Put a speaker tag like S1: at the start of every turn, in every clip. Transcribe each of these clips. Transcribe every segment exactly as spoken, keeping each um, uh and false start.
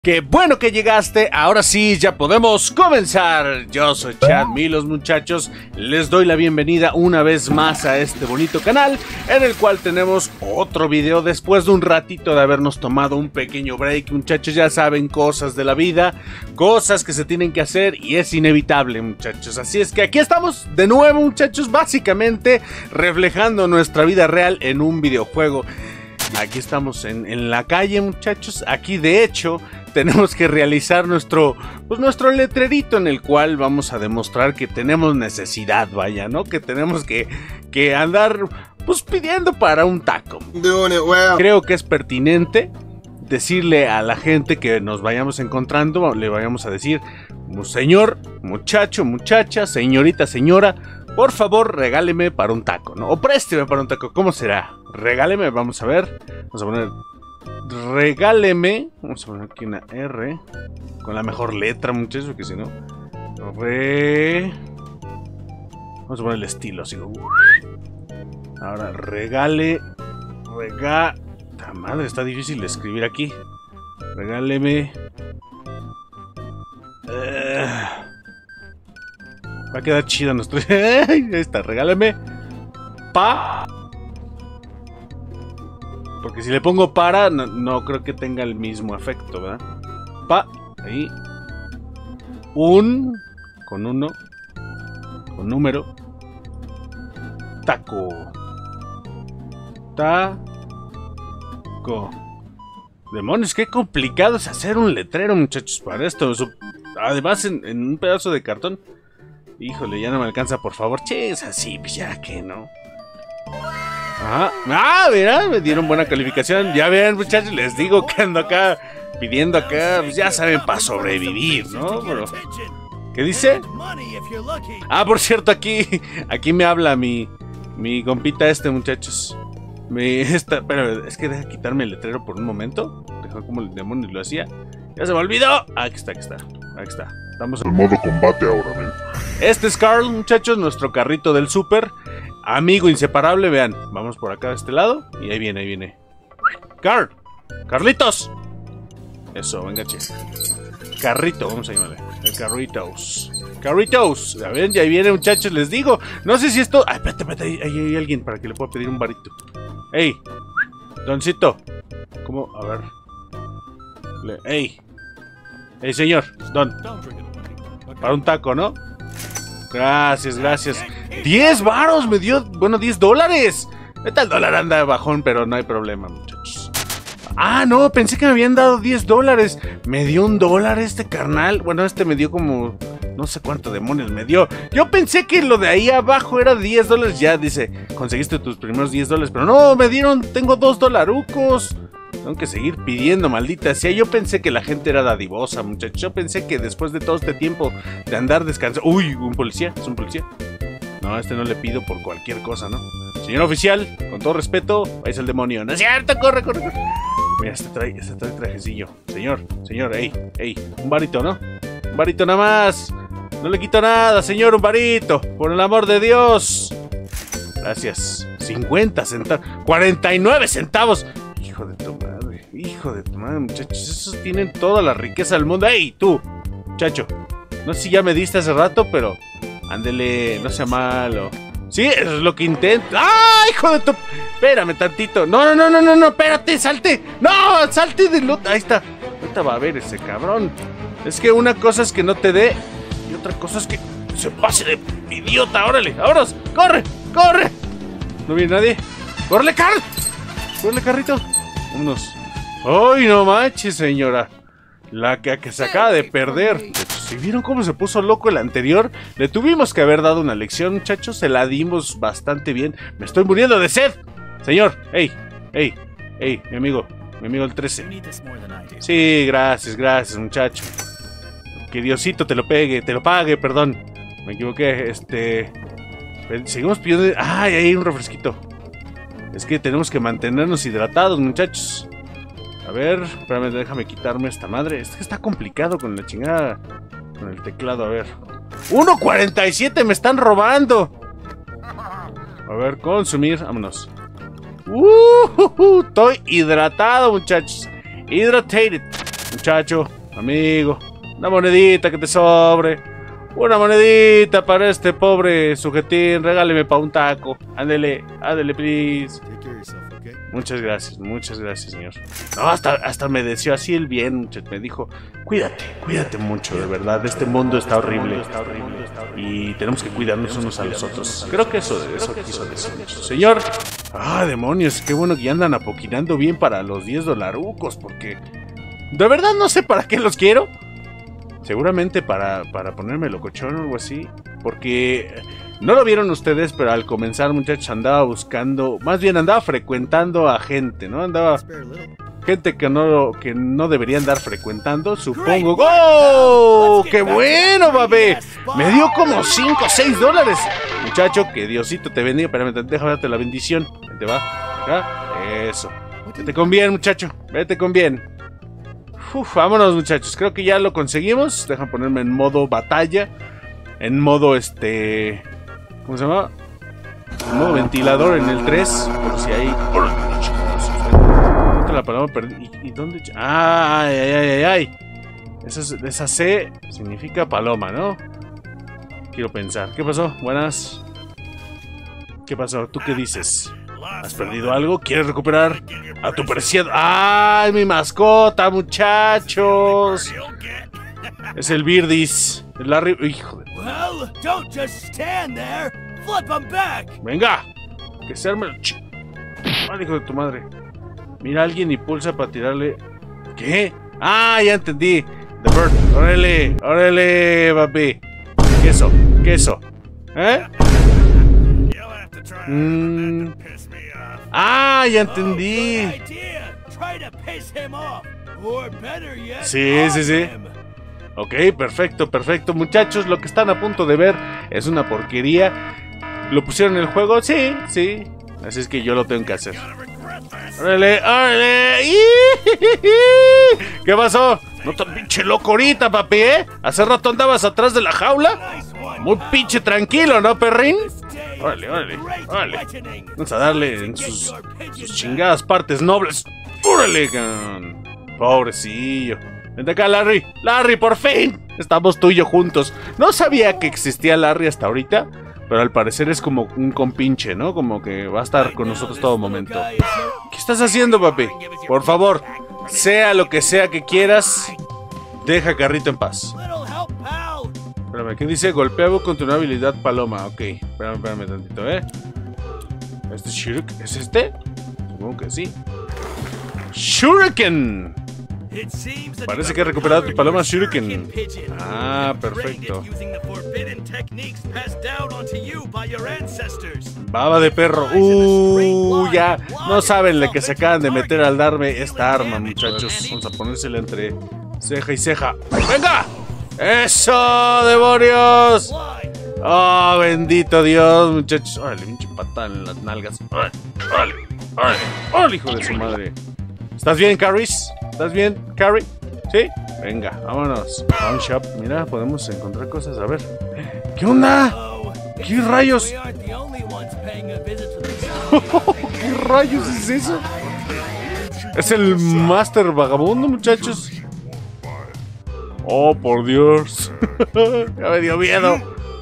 S1: Qué bueno que llegaste, ahora sí ya podemos comenzar. Yo soy Chad Milos, muchachos, les doy la bienvenida una vez más a este bonito canal, en el cual tenemos otro video después de un ratito de habernos tomado un pequeño break. Muchachos, ya saben, cosas de la vida, cosas que se tienen que hacer y es inevitable, muchachos. Así es que aquí estamos de nuevo, muchachos, básicamente reflejando nuestra vida real en un videojuego. Aquí estamos en, en la calle, muchachos. Aquí de hecho tenemos que realizar nuestro, pues nuestro letrerito en el cual vamos a demostrar que tenemos necesidad, vaya, ¿no? Que tenemos que, que andar, pues, pidiendo para un taco. Creo que es pertinente decirle a la gente que nos vayamos encontrando, le vayamos a decir, señor, muchacho, muchacha, señorita, señora, por favor, regáleme para un taco, ¿no? O présteme para un taco, ¿cómo será? Regáleme, vamos a ver, vamos a poner... regáleme, vamos a poner aquí una R con la mejor letra, muchachos, porque si no, re, vamos a poner el estilo así. Ahora regale, rega, ¡ta madre! Está difícil de escribir aquí. Regáleme, uh, va a quedar chido nuestro. Ahí está, regáleme pa. Porque si le pongo para, no, no creo que tenga el mismo efecto, ¿verdad? Pa, ahí. Un, con uno, con número. Taco. Taco. Demonios, qué complicado es hacer un letrero, muchachos, para esto. Además, en, en un pedazo de cartón. Híjole, ya no me alcanza, por favor. Che, es así, pues ya que no. Ajá. Ah, mira, me dieron buena calificación. Ya ven, muchachos, les digo que ando acá pidiendo acá, pues ya saben, para sobrevivir, ¿no? Pero, ¿qué dice? Ah, por cierto, aquí aquí me habla mi mi compita este, muchachos. Mi, esta, pero es que deja quitarme el letrero por un momento. Deja como el demonio lo hacía. Ya se me olvidó. Ah, aquí está, aquí está. Aquí está. Estamos en
S2: modo combate ahora, ¿ven?
S1: Este es Carl, muchachos, nuestro carrito del súper. Amigo inseparable, vean. Vamos por acá de este lado. Y ahí viene, ahí viene. Carl. Carlitos. Eso, venga, che. Carrito, vamos a llamarle. El Carritos. Carritos. A ver, ya viene, muchachos, les digo. No sé si esto... Ay, espérate, espérate. Ahí, ahí hay alguien para que le pueda pedir un varito. Ey. Doncito. ¿Cómo? A ver. Le... Ey. Ey, señor. Don. Para un taco, ¿no? Gracias, gracias. diez varos me dio, bueno, diez dólares. Esta el dólar anda bajón, pero no hay problema, muchachos. Ah, no, pensé que me habían dado diez dólares. Me dio un dólar este carnal. Bueno, este me dio como, no sé cuánto demonios me dio. Yo pensé que lo de ahí abajo era diez dólares. Ya dice, conseguiste tus primeros diez dólares. Pero no, me dieron, tengo dos dolarucos. Tengo que seguir pidiendo, maldita sea. Yo pensé que la gente era dadivosa, muchachos. Yo pensé que después de todo este tiempo de andar descansando... Uy, un policía, es un policía. No, a este no le pido por cualquier cosa, ¿no? Señor oficial, con todo respeto, ahí es el demonio. No es cierto, corre, corre, corre. Mira, este trae, este trae trajecillo. Señor, señor, ey, ey, un varito, ¿no? Un varito nada más. No le quito nada, señor, un varito. Por el amor de Dios. Gracias. cincuenta centavos. cuarenta y nueve centavos. Hijo de tu madre, hijo de tu madre, muchachos. Esos tienen toda la riqueza del mundo. ¡Ey, tú! Muchacho, no sé si ya me diste hace rato, pero ándele, no sea malo. Sí, eso es lo que intento. ¡Ah, hijo de tu! Espérame tantito. No, no, no, no, no, no, espérate, salte. No, salte del lote. Ahí está. Ahorita va a ver ese cabrón. Es que una cosa es que no te dé y otra cosa es que se pase de idiota. Órale, vámonos. ¡Corre, corre! ¿No viene nadie? ¡Córrele, Carl! ¡Córrele, carrito! Unos. ¡Ay, no manches, señora! La que, que se acaba de perder. Si vieron cómo se puso loco el anterior, le tuvimos que haber dado una lección, muchachos. Se la dimos bastante bien. Me estoy muriendo de sed. Señor, ey, ey, ey, mi amigo, mi amigo el trece. Sí, gracias, gracias, muchacho. Que Diosito te lo pegue, te lo pague, perdón. Me equivoqué, este... Seguimos pidiendo... ¡Ay, ahí hay un refresquito! Es que tenemos que mantenernos hidratados, muchachos. A ver, espérame, déjame quitarme esta madre. Es que está complicado con la chingada. Con el teclado, a ver. ¡uno cuarenta y siete! ¡Me están robando! A ver, consumir, vámonos. ¡Uh! uh, uh Estoy hidratado, muchachos. Hydrated. muchacho, amigo. Una monedita que te sobre. Una monedita para este pobre sujetín. Regáleme para un taco. Ándele, ándele, please. Muchas gracias, muchas gracias, señor. No, hasta, hasta me deseó así el bien, muchacho. Me dijo, cuídate, cuídate mucho, de verdad. Este mundo está horrible. Y tenemos que cuidarnos unos a los otros. Creo que eso, eso quiso decir. Señor. Ah, demonios, qué bueno que ya andan apoquinando bien para los diez dolarucos. Porque de verdad no sé para qué los quiero. Seguramente para, para ponerme locochón o algo así. Porque no lo vieron ustedes, pero al comenzar, muchachos, andaba buscando, más bien andaba frecuentando a gente, ¿no? Andaba gente que no, que no debería andar frecuentando, supongo. ¡Oh! ¡Qué bueno, babé! Me dio como cinco o seis dólares. Muchacho, que Diosito te bendiga. Espérame, déjame darte la bendición. Te va. Acá. Eso. Vete con bien, muchacho. Vete con bien. Uf, vámonos, muchachos. Creo que ya lo conseguimos. Dejan ponerme en modo batalla. En modo este... ¿Cómo se llama? En modo ventilador en el tres. Por si hay... La palabra perdí. ¿Y, y dónde? ¡Ah! ¡Ay, ay, ay, ay! Esa, esa C significa paloma, ¿no? Quiero pensar. ¿Qué pasó? Buenas. ¿Qué pasó? ¿Tú qué dices? ¿Has perdido algo? ¿Quieres recuperar a tu preciado? ¡Ay, mi mascota, muchachos! Es el Birdis. El Larry... Hijo de... ¡Venga! Que se arme el... Ch... ¡Ay, hijo de tu madre! Mira a alguien y pulsa para tirarle... ¿Qué? ¡Ah, ya entendí! The Bird. ¡Órale! ¡Órale, papi! Queso, queso. ¿Eh? Mm. ¡Ah, ya entendí! Sí, sí, sí. Ok, perfecto, perfecto. Muchachos, lo que están a punto de ver es una porquería. ¿Lo pusieron en el juego? Sí, sí. Así es que yo lo tengo que hacer. ¡Órale, órale! ¿Qué pasó? No tan pinche loco ahorita, papi, ¿eh? Hace rato andabas atrás de la jaula. Muy pinche tranquilo, ¿no, perrín? Órale, órale, órale. Vamos a darle en sus, sus chingadas partes nobles. ¡Órale, can! Pobrecillo. Vente acá, Larry. Larry, por fin. Estamos tú y yo juntos. No sabía que existía Larry hasta ahorita, pero al parecer es como un compinche, ¿no? Como que va a estar con nosotros todo momento. ¿Qué estás haciendo, papi? Por favor, sea lo que sea que quieras, deja a Carrito en paz. Espérame, ¿qué dice? Golpeado con tu nueva habilidad paloma. Ok, espérame, espérame tantito, ¿eh? ¿Este Shuriken? ¿Es este? Supongo que sí. ¡Shuriken! Parece que he recuperado tu paloma Shuriken. Ah, perfecto. Baba de perro. Uh, ya. No saben lo que se acaban de meter al darme esta arma, muchachos. Vamos a ponérsela entre ceja y ceja. ¡Venga! ¡Eso, demonios! ¡Oh, bendito Dios, muchachos! ¡Órale, pinche patada en las nalgas! ¡Órale, órale, órale! ¡Órale, hijo de su madre! ¿Estás bien, Carries? ¿Estás bien, Carrie? ¿Sí? Venga, vámonos. Pawn Shop. Mira, podemos encontrar cosas. A ver. ¿Qué onda? ¿Qué rayos? ¿Qué rayos es eso? Es el Master Vagabundo, muchachos. Oh, por Dios. Ya me dio miedo.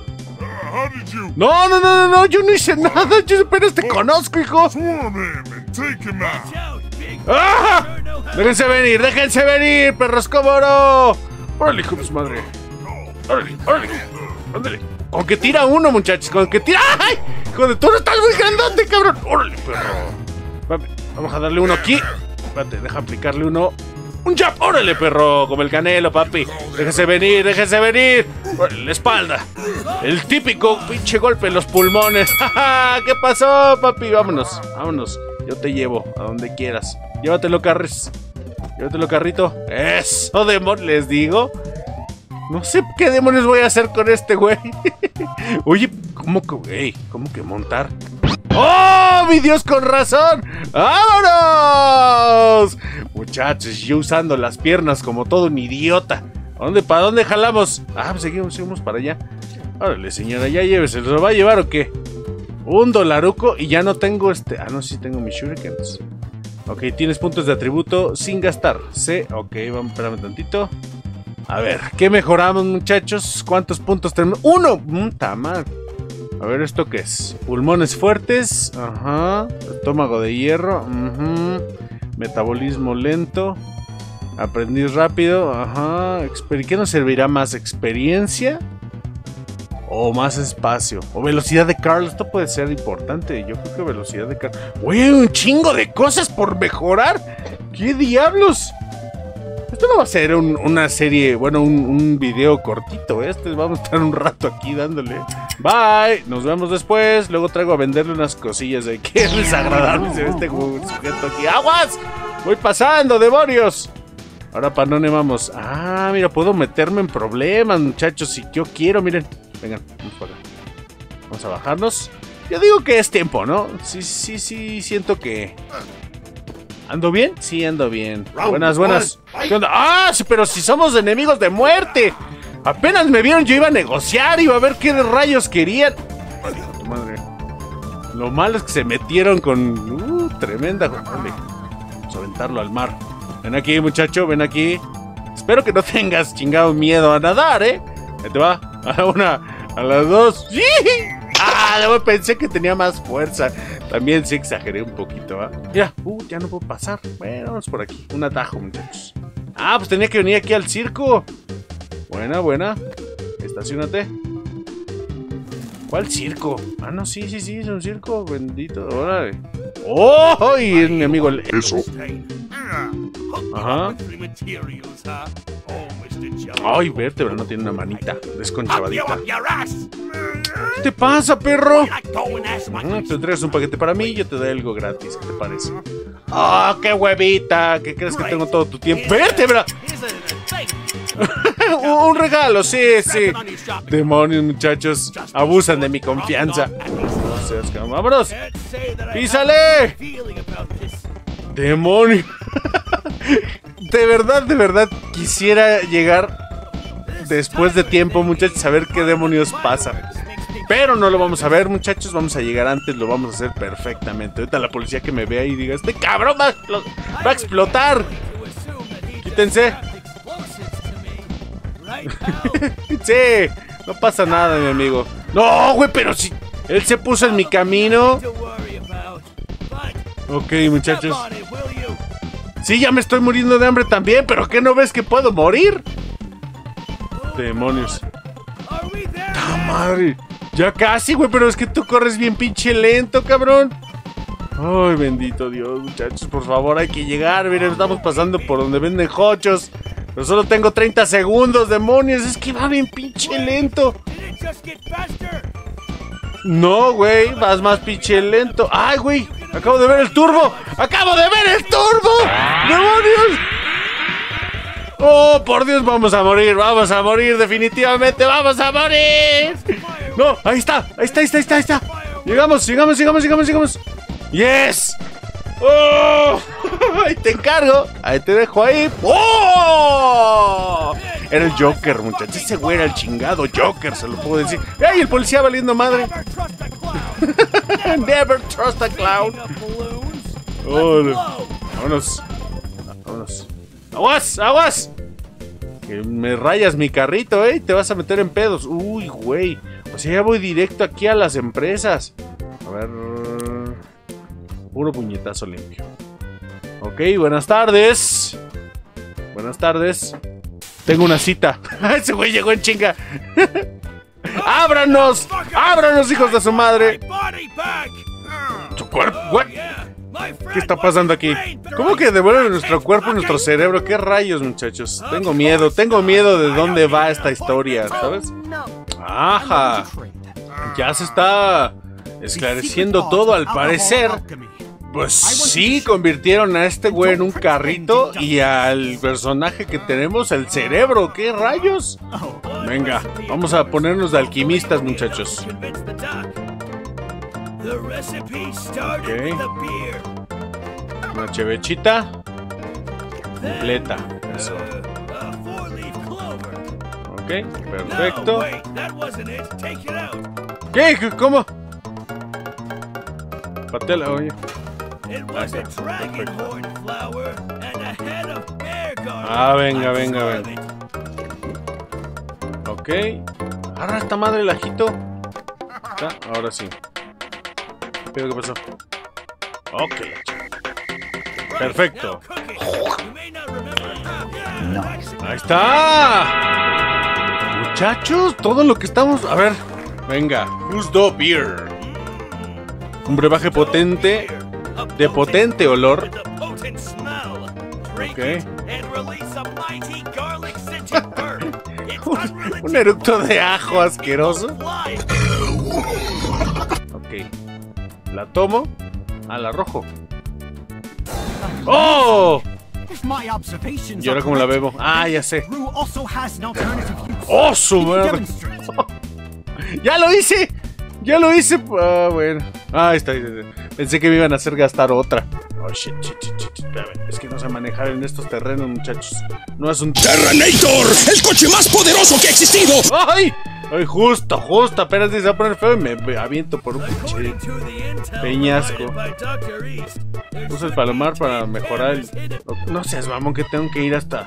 S1: No, no, no, no, no, yo no hice nada. Yo apenas te conozco, hijo. ¡Ah! Déjense venir, déjense venir, perros cómoro. Órale, hijo de su madre. Órale, órale. Ándale. Con que tira uno, muchachos. Con que tira. ¡Ay! Hijo de tú, estás muy grandote, cabrón. Órale, perro. Vamos a darle uno aquí. Espérate, deja aplicarle uno. Un jab. Órale, perro. Como el Canelo, papi. Déjese venir, déjese venir. Órale, la espalda. El típico pinche golpe en los pulmones. ¿Qué pasó, papi? Vámonos, vámonos. Yo te llevo a donde quieras. Llévatelo, Carres. Llévatelo, Carrito. Eso, demonios, les digo. No sé qué demonios voy a hacer con este güey. Oye, ¿cómo que, hey, ¿cómo que montar? ¡Oh, mi Dios, con razón! ¡Vámonos! Muchachos, yo usando las piernas como todo un idiota. ¿A dónde, para dónde jalamos? Ah, pues seguimos, seguimos para allá. Órale, señora, ya llévese. ¿Lo va a llevar o qué? Un dolaruco y ya no tengo este... Ah, no, sí tengo mis shurikens. Ok, tienes puntos de atributo sin gastar. Sí, ok, vamos, espérame tantito. A ver, ¿qué mejoramos, muchachos? ¿Cuántos puntos tenemos? ¡Uno! Mm, ¡Tama! A ver, ¿esto qué es? Pulmones fuertes. Ajá. Estómago de hierro. Uh-huh. Metabolismo lento. Aprendiz rápido. Ajá. Exper- ¿Qué nos servirá más? ¿Experiencia? O más espacio. O velocidad de Carl. Esto puede ser importante. Yo creo que velocidad de Carl. Oye, un chingo de cosas por mejorar. ¿Qué diablos? Esto no va a ser un, una serie, bueno, un, un video cortito. Este vamos a estar un rato aquí dándole. Bye. Nos vemos después. Luego traigo a venderle unas cosillas de qué desagradable se ve este sujeto aquí. ¡Aguas! Voy pasando, demonios. Ahora para dónde vamos. Ah, mira, puedo meterme en problemas, muchachos. Si yo quiero, miren. Vengan, vamos para acá. Vamos a bajarnos. Yo digo que es tiempo, ¿no? Sí, sí, sí, siento que... ¿Ando bien? Sí, ando bien. Buenas, buenas. ¿Qué onda? ¡Ah! Pero si somos enemigos de muerte. Apenas me vieron, yo iba a negociar, iba a ver qué rayos querían. Hijo de madre. Lo malo es que se metieron con... Uh, tremenda... Vale. Vamos a aventarlo al mar. Ven aquí, muchacho, ven aquí. Espero que no tengas chingado miedo a nadar, ¿eh? Ahí te va. A la una, a las dos. ¡Sí! ¡Ah! Luego pensé que tenía más fuerza. También sí exageré un poquito, ¿va? Mira, uh, ya no puedo pasar. Bueno, vamos por aquí. Un atajo, muchachos. Ah, pues tenía que venir aquí al circo. Buena, buena. Estacionate. ¿Cuál circo? Ah, no, sí, sí, sí, es un circo. Bendito. Órale. ¡Oh! Y es mi amigo el...
S2: Eso.
S1: Ajá. Ay, vértebra, no tiene una manita desconchavadita. ¿Qué te pasa, perro? Mm, te traes un paquete para mí, yo te doy algo gratis. ¿Qué te parece? ¡Ah, oh, qué huevita! ¿Qué crees que tengo todo tu tiempo? ¡Vértebra! Un regalo, sí, sí. Demonios, muchachos. Abusan de mi confianza. No seas cabrón. ¡Vámonos! ¡Písale! ¡Demonios! De verdad, de verdad quisiera llegar después de tiempo, muchachos, a ver qué demonios pasa. Pero no lo vamos a ver, muchachos. Vamos a llegar antes, lo vamos a hacer perfectamente. Ahorita la policía que me vea y diga: este cabrón va a, va a explotar. Quítense. Sí, no pasa nada, mi amigo. No, güey, pero si él se puso en mi camino. Ok, muchachos. Sí, ya me estoy muriendo de hambre también, pero ¿qué no ves que puedo morir? Demonios. ¡Ta madre! Ya casi, güey, pero es que tú corres bien pinche lento, cabrón. Ay, bendito Dios, muchachos, por favor, hay que llegar. Miren, estamos pasando por donde venden hochos. Pero solo tengo treinta segundos, demonios. Es que va bien pinche lento. No, güey, vas más pinche lento. ¡Ay, güey! Acabo de ver el turbo. ¡Acabo de ver el turbo! ¡Demonios! ¡Oh, por Dios! Vamos a morir, vamos a morir, definitivamente, vamos a morir. No, ahí está, ahí está, ahí está, ahí está, ahí está. Llegamos, llegamos, llegamos, llegamos, llegamos. ¡Yes! ¡Oh! Ahí te encargo. Ahí te dejo ahí. ¡Oh! Era el Joker, muchachos. Ese güey era el chingado Joker, se lo puedo decir. ¡Ay, el policía valiendo madre! Never trust a clown. Oh, no. Vámonos. Vámonos. ¡Aguas! ¡Aguas! Que me rayas mi carrito, ¿eh? Te vas a meter en pedos. Uy, güey. O sea, ya voy directo aquí a las empresas. A ver... Puro puñetazo limpio. Ok, buenas tardes. Buenas tardes. Tengo una cita. Ese güey llegó en chinga. ¡Ábranos! ¡Ábranos, hijos de su madre! ¿Tu cuerpo? ¿What? ¿Qué está pasando aquí? ¿Cómo que devuelven nuestro cuerpo y nuestro cerebro? ¿Qué rayos, muchachos? Tengo miedo, tengo miedo de dónde va esta historia, ¿sabes? ¡Ajá! Ya se está esclareciendo todo, al parecer. Pues sí, convirtieron a este güey en un carrito y al personaje que tenemos, el cerebro. ¿Qué rayos? Venga, vamos a ponernos de alquimistas, muchachos. Ok. Una chevechita completa. Eso. Ok, perfecto. ¿Qué? ¿Cómo? Patela, oye. Ahí está. Ah, venga, venga, venga. Ok. Agarra esta madre el ajito. ¿Está? Ahora sí. ¿Qué pasó? Ok. Perfecto. Ahí está. Muchachos, todo lo que estamos... A ver, venga. Who's the beer? Un brebaje potente. De potente olor. Ok. un, un eructo de ajo asqueroso. Ok. La tomo. Ah, la arrojo. ¡Oh! ¿Y ahora cómo la bebo? Ah, ya sé. ¡Oh, su madre! ¡Ya lo hice! ¡Ya lo hice! Ah, bueno. Ah, ahí está, ahí está. Pensé que me iban a hacer gastar otra. Oh, shit, shit, shit, shit. Es que no sé manejar en estos terrenos, muchachos. No es un...
S2: ¡Terrenator! ¡El coche más poderoso que ha existido!
S1: ¡Ay! ¡Ay, justo, justo! Apenas se va a poner feo y me aviento por un pinche peñasco. Uso el palomar para mejorar el... No seas mamón, que tengo que ir hasta...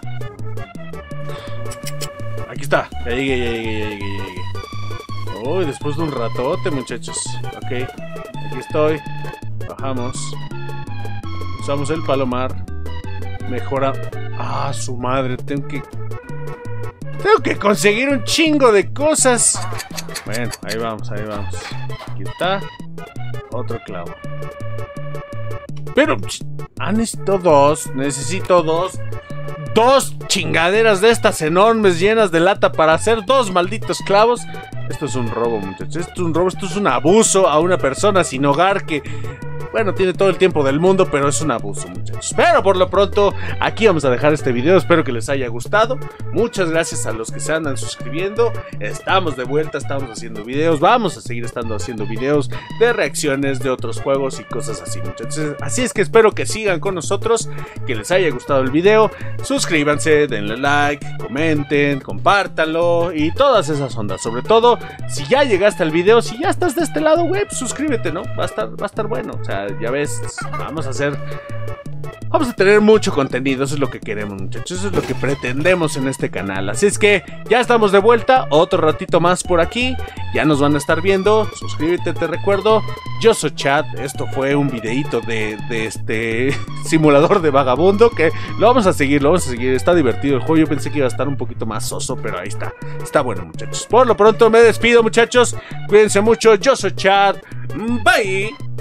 S1: Aquí está. Ya llegué, ya llegué, ya llegué, ya llegué. Uy, después de un ratote, muchachos. Ok. Aquí estoy. Bajamos. Usamos el palomar. Mejora... Ah, su madre. Tengo que... Tengo que conseguir un chingo de cosas. Bueno, ahí vamos, ahí vamos. Aquí está. Otro clavo. Pero... Ah, necesito dos. Necesito dos. Dos chingaderas de estas enormes llenas de lata para hacer dos malditos clavos. Esto es un robo, muchachos. Esto es un robo. Esto es un abuso a una persona sin hogar que... Bueno, tiene todo el tiempo del mundo, pero es un abuso, muchachos. Pero por lo pronto, aquí vamos a dejar este video. Espero que les haya gustado. Muchas gracias a los que se andan suscribiendo. Estamos de vuelta, estamos haciendo videos. Vamos a seguir estando haciendo videos de reacciones de otros juegos y cosas así, muchachos. Así es que espero que sigan con nosotros, que les haya gustado el video. Suscríbanse, denle like, comenten, compártanlo y todas esas ondas. Sobre todo, si ya llegaste al video, si ya estás de este lado, güey, pues suscríbete, ¿no? Va a estar, va a estar bueno, o sea, ya ves, vamos a hacer... Vamos a tener mucho contenido, eso es lo que queremos, muchachos, eso es lo que pretendemos en este canal. Así es que ya estamos de vuelta, otro ratito más por aquí, ya nos van a estar viendo. Suscríbete, te recuerdo, yo soy Chad, esto fue un videito de, de este simulador de vagabundo, que lo vamos a seguir, lo vamos a seguir, está divertido el juego. Yo pensé que iba a estar un poquito más soso, pero ahí está, está bueno, muchachos. Por lo pronto me despido, muchachos, cuídense mucho, yo soy Chad, bye.